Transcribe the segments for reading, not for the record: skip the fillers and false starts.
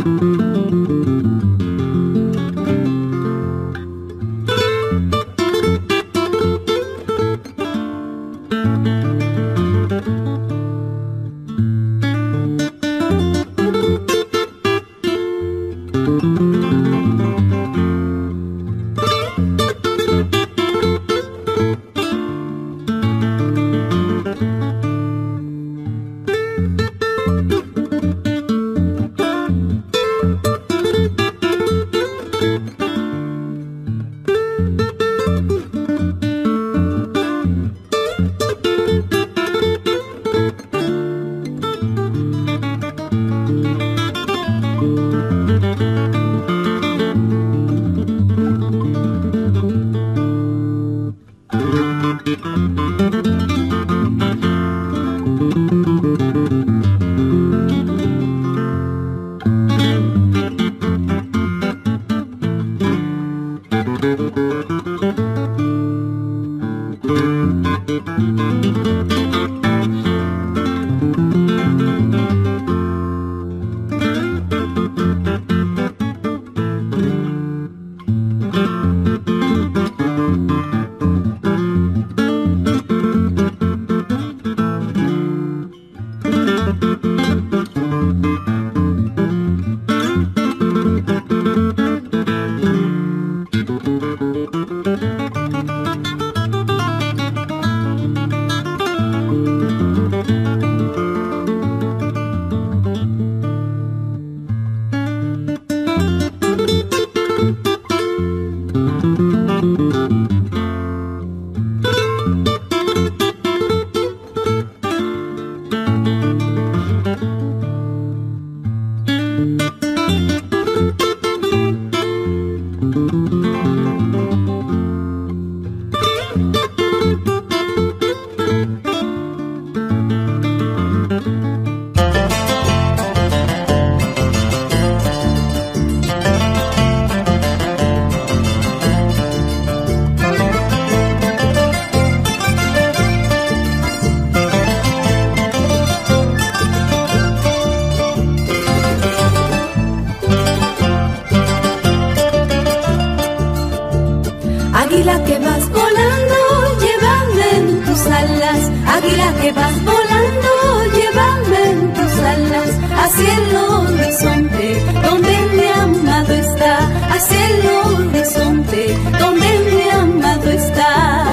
Águila que vas volando, llévame en tus alas. Águila que vas volando, llévame en tus alas. Hacia el horizonte, donde mi amado está. Hacia el horizonte, donde mi amado está.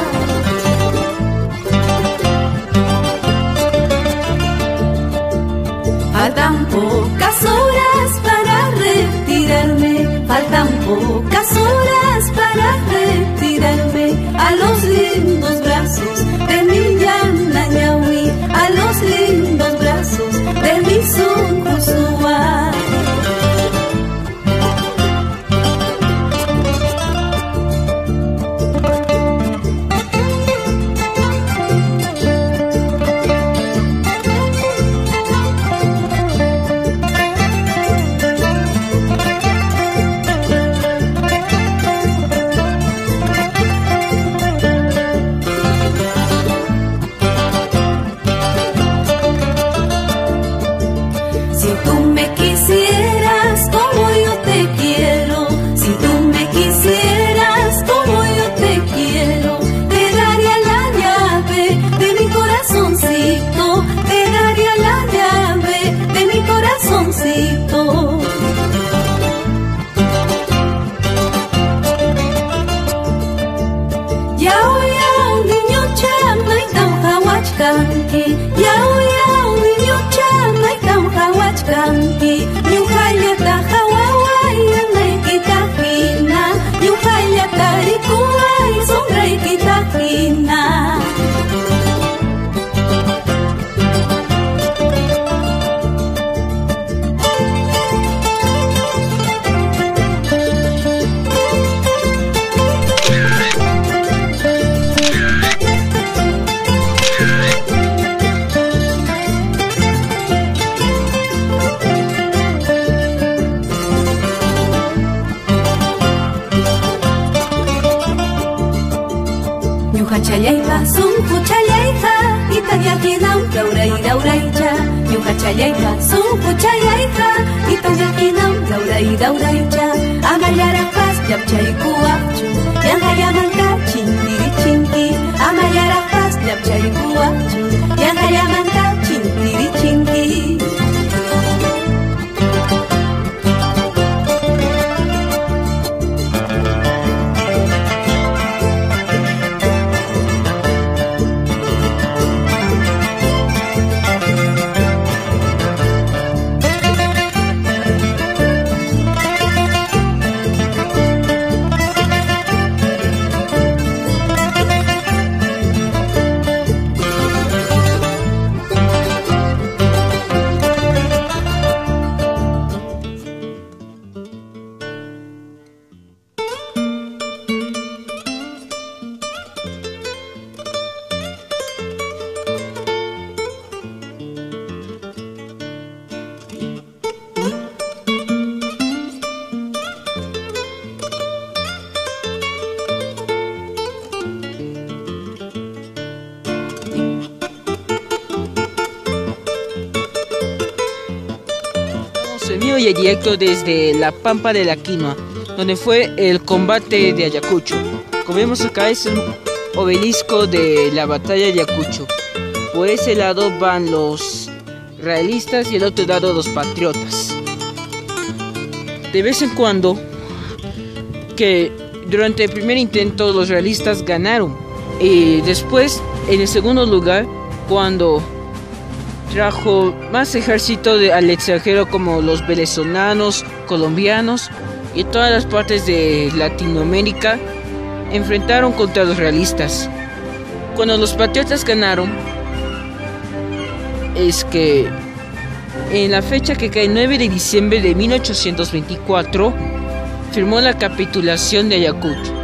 Faltan pocas horas para retirarme. Faltan pocas horas para retirarme a los lindos brazos de mi llana ñahui, a los lindos brazos de mi Sunjusua. Yau yau niño chama itau hawachkanki ñuqallata hawawayanaykita hina ñuqallata rikuway sonraykita hina. Chayaypa sunqu chayayqa itallahinam rawray rawraycha. Ñuqa chayaypa sunqu chayayqa itallahinam Aida uraicha, amayara pas yapchay kuwachu, yanhayamanka chintiri chinki, amayara pas yapchay kuwachu, yanhayamanka chintiri chinki. En vivo y en directo desde la Pampa de la Quinoa, donde fue el combate de Ayacucho. Como vemos acá es un obelisco de la batalla de Ayacucho. Por ese lado van los realistas y el otro lado los patriotas. De vez en cuando, que durante el primer intento los realistas ganaron. Y después, en el segundo lugar, cuando trajo más ejército al extranjero como los venezolanos, colombianos y todas las partes de Latinoamérica enfrentaron contra los realistas. Cuando los patriotas ganaron, es que en la fecha que cae 9 de diciembre de 1824 firmó la capitulación de Ayacucho.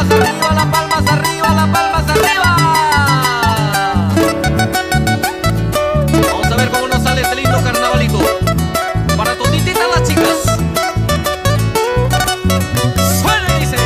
palmas arriba, las palmas arriba, las palmas arriba. Vamos a ver cómo nos sale este lindo carnavalito. Para todititas las chicas. Suena y dice.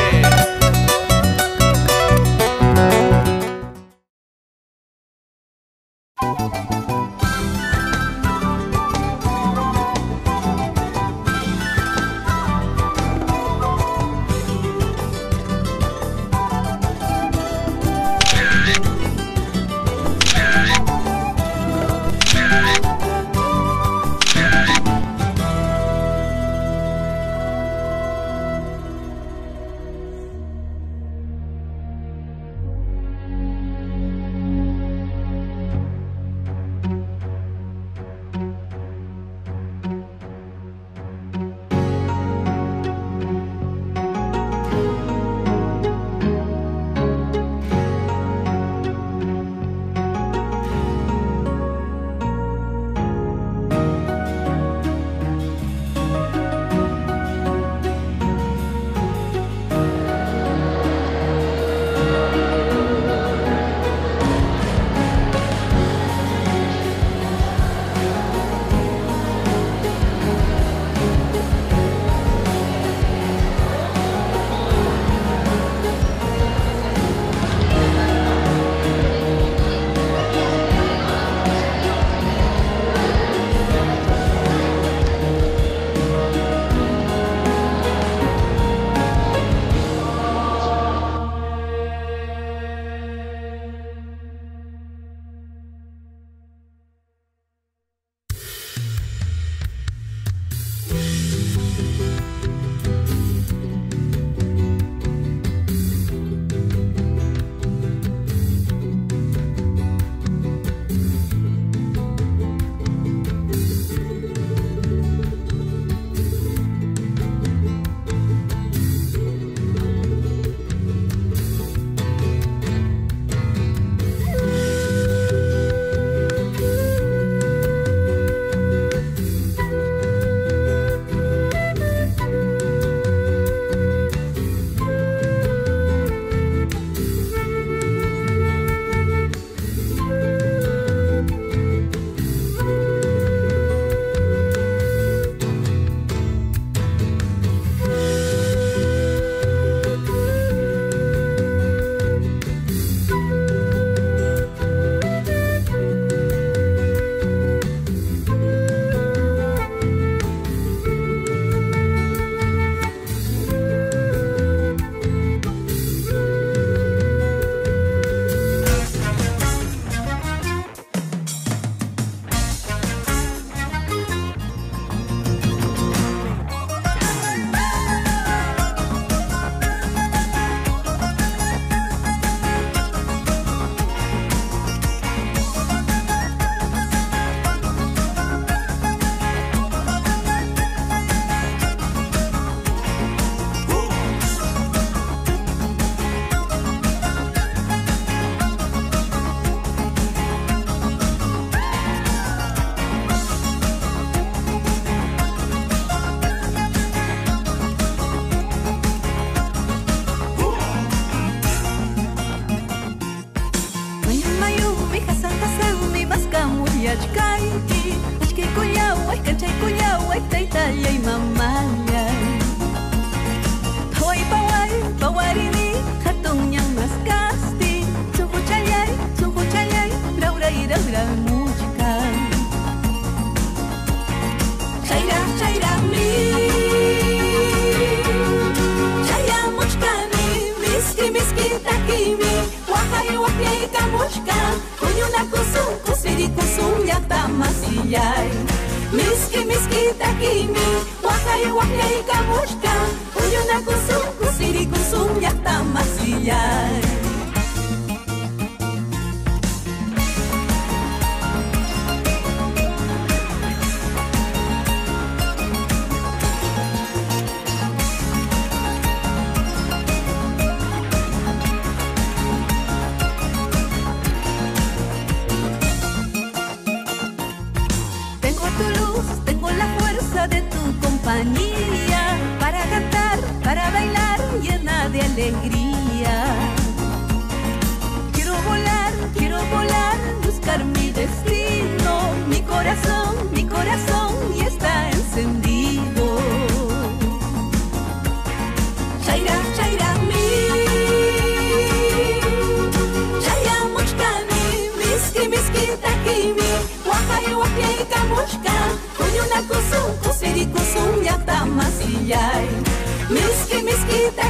Miski miski takimi, wakai wakai kamushka, uyuna kusum kusiri kusum yakta masiyai. Tengo la fuerza de tu compañía para cantar, para bailar.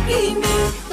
Kimi.